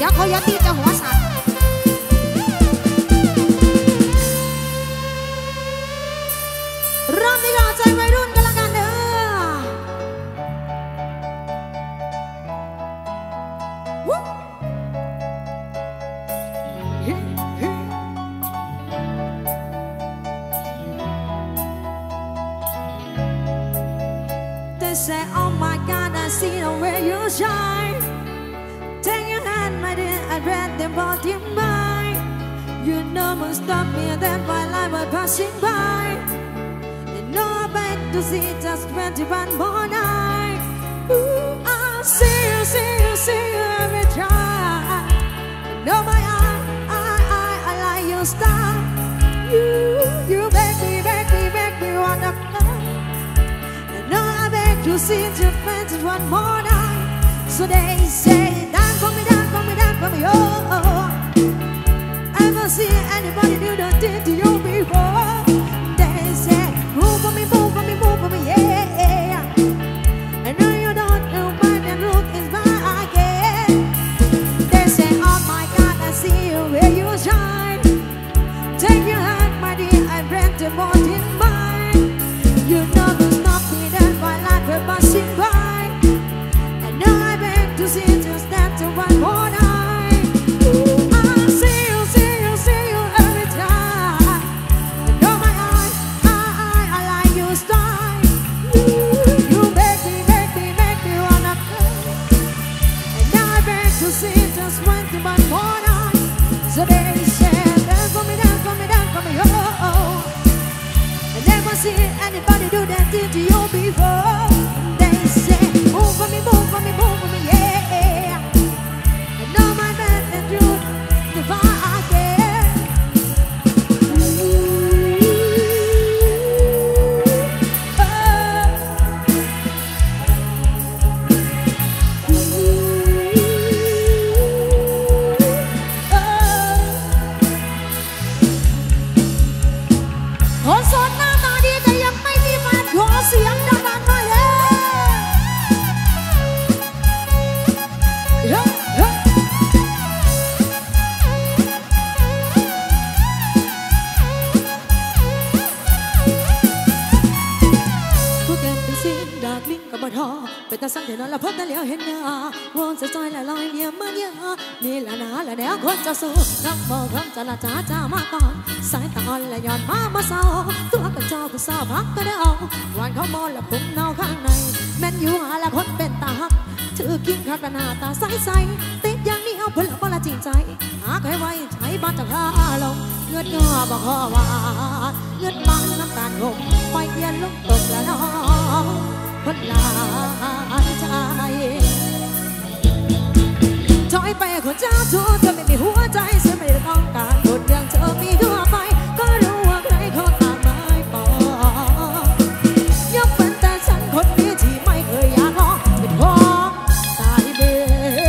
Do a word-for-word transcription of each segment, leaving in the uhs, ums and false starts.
ดี๋ยวเขายัดที่จะหัวสัตว์เริ่มที่เราใจวัยรุ่นกันละกันเด้อThey say, oh my God, I see the way you shine. Take your hand, my dear, I read them both in mind. You know must stop me, and then my life was passing by. They know I beg to see just twenty-one more night. Ooh, I see you, see you, see you every time. You know my eye, I, I, I like your style. You, you make me, make me, make me wanna cry.No, I beg to see your friends one more night. So they say, dance for me, dance for me, dance for me, oh. I never see anybody do the thing to you before. They say, move for me, move for me, move for me, yeah. I know you don't know, but the look is back again. They say, oh my God, I see you where you shine. Take your hand, my dear, I read the boat in mine. You never stop me.My life will passing by. I know I beg to see just that one more night. Ooh, I see you, see you, see you every time. I know my eye, I, I, I like your style. Ooh, you make me, make me, make me wanna cry. And now I beg to see just one more night. So they say, dance for me, dance for me, dance for me, oh.I never see anybody do that thing to you before. They say, move for me, move for me, move for me, yeah. I know my bad and truth, if I can. Ooh, oh. Ooh, oh. คนโสดหน้าตาดีแต่ยังไม่มีแฟนขอเสียงดังๆหน่อยเลยเฮ้ยเฮ้ยพวกแกเป็นสิ่งดากลิ้งกับบทอเป็นตาสั่งเดี๋ยวนอนละพบแต่เหลียวเห็นหน้าวอนจะจอยละลอยเนี่ยมันเยอะนี่ละนาละแนวคนจะสู้รักบอกรักจะละจ้าจ้ามาก่อนสายตาอ่อนและย้อนมามาเศร้าตัวกันจอผู้สาวพักก็ได้เอาวันเขามอนและปุ่มเน่าข้างในแม่นอยู่หาละคนเป็นตาหักถือกิ้งคักหน้าตาใสใสติดอย่างนี้เอาเพื่อนละบ่ละจริงใจหาใครไว้ใช้บ้านจากข้าลงเงือดงอบอกข้อว่าเงือดมันน้ำตาลงไฟเย็นลงตกแล้วน้องคนลายใจถอยไปคนเจ้าชู้เธอไม่มีหัวใจฉันไม่ได้ต้องการคนอย่างเธอมีทั่วไปก็รู้ว่าใครเขาตามไม่ปองยกเป็นแต่ฉันคนนี้ที่ไม่เคยอยากลองเป็นของตายเบ้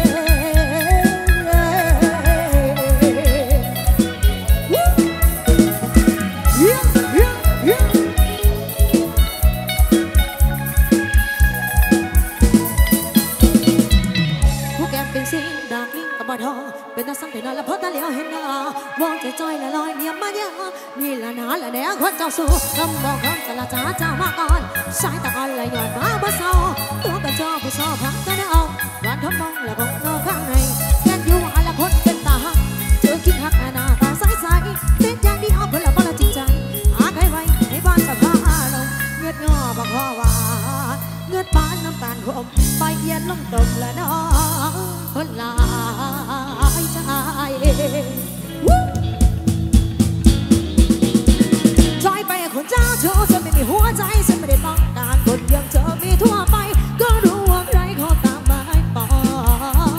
เป็นตาสังเกตแล้วพอตาเหลียวเห็นหน้ามองใจจอยละลอยเนี่ยมาเยอะนี่ละนาละแนวคนเจ้าสู้คำบอกคำจะละจ้าจ้ามาก่อนสายตาอ่อนและหย่อนมาบ่เศร้าตัวกันจอผู้สอบพักก็ได้เอาวันทำมองและคงนอกข้างในแค่อยู่ว่าละคนเป็นตาหักเจอคิดหักหน้าตาใสใสติดอย่างนี้เอาเพื่อนละบ่ละจริงใจหาใครไว้ในบ้านสักผ้าลงเงือดงอบอกพ่อว่าเงือดปานน้ำตาลขมไปเย็นลงตกและน้องคนลายใจจอยไปคนเจ้าชู้ฉันไม่มีหัวใจฉันไม่ได้ต้องการคนอย่างเธอมีทั่วไปก็รู้ว่าใครเขาตามไม่ปอง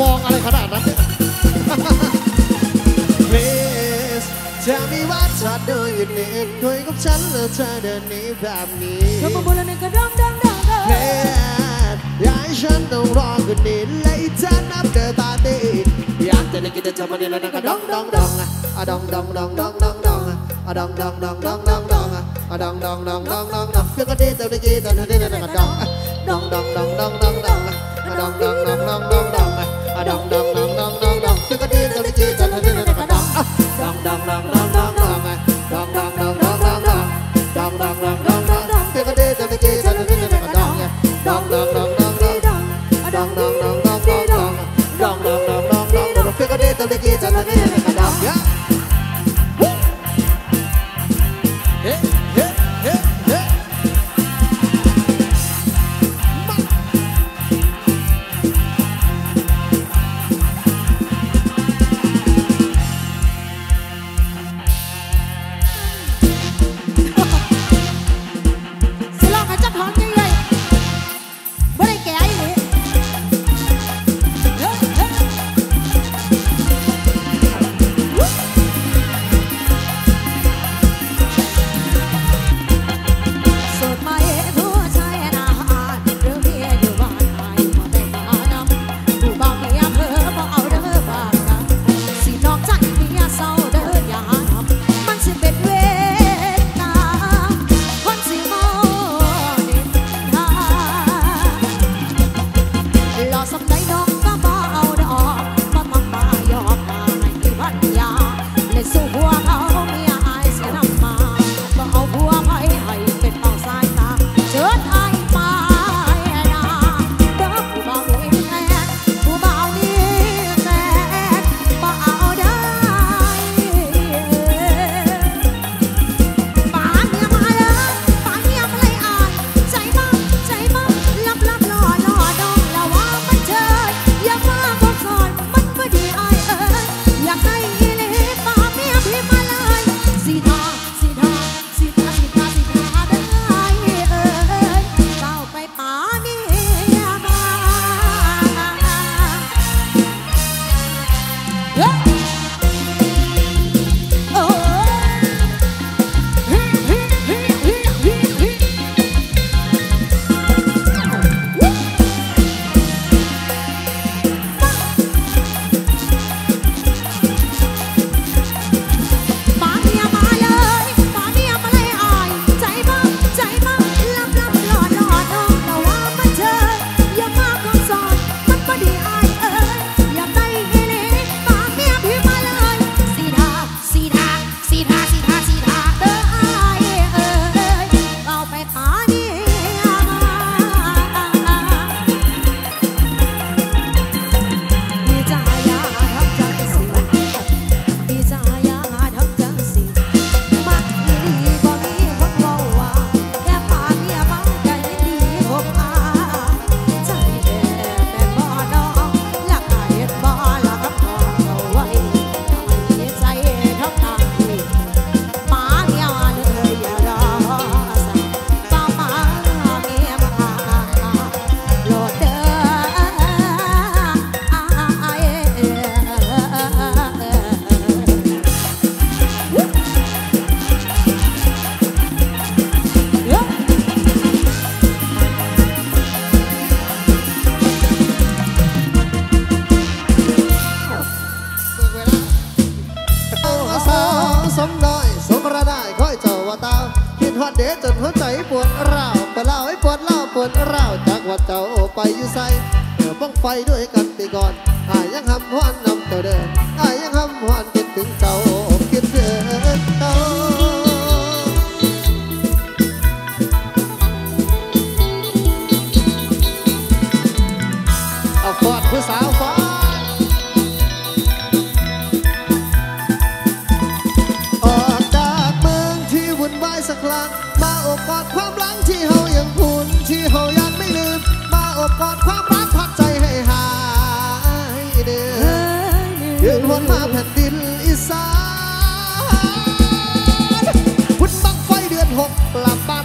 มองอะไรขนาดนั้น Please tell me what you do you need คุยกับฉันแล้วเธอเดินหนีแบบนี้เธอมาบุญแล้วก็ร้องดังดังดัง Please อยากให้ฉันต้องรอคนนี้และอีเธอนับเดินตาดีอยากจะได้กินแต่เธอมาเนี่ยแล้วก็ดองดองดองอะดองดองดองดองดองดองอะดองดองดองดองดองดองอะดองดองดองดองดองดองเพื่อนก็ดีแต่ได้กินแต่เธอได้แล้วก็ดองดองดองดองดองดองดองอะดองดองดองดองดองดองอะดองดองดองดองดองดองเพื่อนก็ดีแต่ได้กินแต่เธอได้แล้วก็ดองดองดองดองดองดองดองดองดองดองดองดองดองดองดองดองดองดองเพื่อนก็ดีแต่ได้กินแต่เธอได้แล้วก็ดองดองดองดองดองดองดองดองดองดองดองดองดองดองดองดองดองดองเพื่อนก็ดีแต่ได้กินแต่เธอได้แล้วก็ดองเฮ้เฮ้เฮ้เฮ้สิลองให้จับหอนยังไงบ่ได้แก่อีหลีเฮ้เฮ้สดมาเอ๋ผู้ชายน่าอาจหรือเมียอยู่บ้านไม่มาแต่งงานนำผู้บ่าวเมียเพ้อบ่เอาเด้อบ้านกันสินอกใจเมียเศร้าเด้ออย่าทำมันสิเป็นเวรกรรมคนสิเมานินทารอสำใดน้องก็บ่เอาดอกบ่ต้องมายอมมาให้พันยาเลยสู้หัวเขาเมียอายเสียน้ำมาบ่เอาหัวไผให้เป็นเป้าสายตาเชิญอายไปนะเด้อผู้บ่าวนี่แน่ผู้บ่าวนี่แน่บ่เอาได้ป่าเมียมาเลยป่าเมียมาเลยอายใจบ้าใจบ้าลับลับหล่อหล่อดองแล้วว่ามันเชิญอย่ามาบอกสอนมันบ่ดีอายเอ้ยอยากได้อีหลีป่าเมียพี่มาเลยสีทาสีทาสีทาสีทาสีทาได้เอ้ยเฝ้าไปป่าเมียมาเฮ้ยโอ้ฮิฮิฮิฮิฮิฮิป่าเมียมาเลยป่าเมียมาเลยอายใจบ้าใจบ้าลับลับหล่อหล่อดองแต่ว่ามันเชิญอย่ามาคำสอนมันบ่ดีอายเอ้ยอยากได้อีหลีป่าเมียพี่มาเลยสีทาสีทาสีทาสีทาสีทาเด้ออายเอ้ยเอาไปป่าเมียมาดีใจอย่าทำจังสิดีใจอย่าทำจังสิมักอีหลีบ่มีคนเว้าว่าแค่ป่าเมียมาใจดีคบหาใจแด่แม่บ่น้องลักเฮ็ดบ่ลักกับน้องเอาไว้ให้ใจทำตามที่ป่าเมียมาเลยอย่ารอสักป่ามาเมียมาโลดเด้ออายเอาสาวสมน้อยสมระได้ค่อยเจ้าว่าตาคิดฮอดเดชจนหัวใจปวดร้าวปวดเล่าให้ปวดเล่าปวดร้าวจากว่าเจ้าไปอยู่ใส่เดี๋ยวบ้องไฟด้วยกันไปก่อนอายยังหำหวนนำตัวเดินอายยังหำหวนคิดถึงเจ้าคิดถึงเจ้าเอาฟอดผู้สาวฟอดออกจากเมืองที่วุ่นวายสักครั้งมาอบกอดความหลังที่เฮายังพูนที่เฮายังไม่ลืมมาอบกอดความรักพักใจให้หายเดือยืนวนมาแผ่นดินอีสานบุญบังไฟเดือนหกกลับบ้าน